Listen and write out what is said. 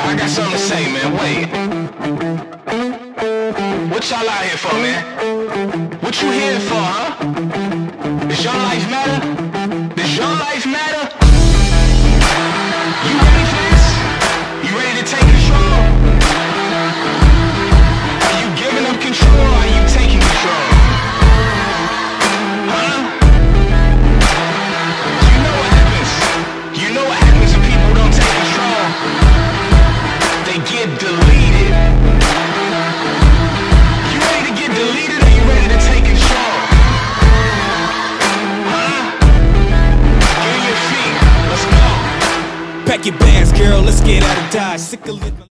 I got something to say, man. Wait. What y'all out here for, man? What you here for, huh? Does your life matter? Does your life matter? You ready for this? You ready to take control? Are you giving up control or are you taking control? Huh? You know what happens? You know what happens when people don't take control? They get deleted. You ready to get deleted or you ready to take control? Huh? Get on your feet. Let's go. Pack your bags, girl, let's get out of Dodge. Sick of living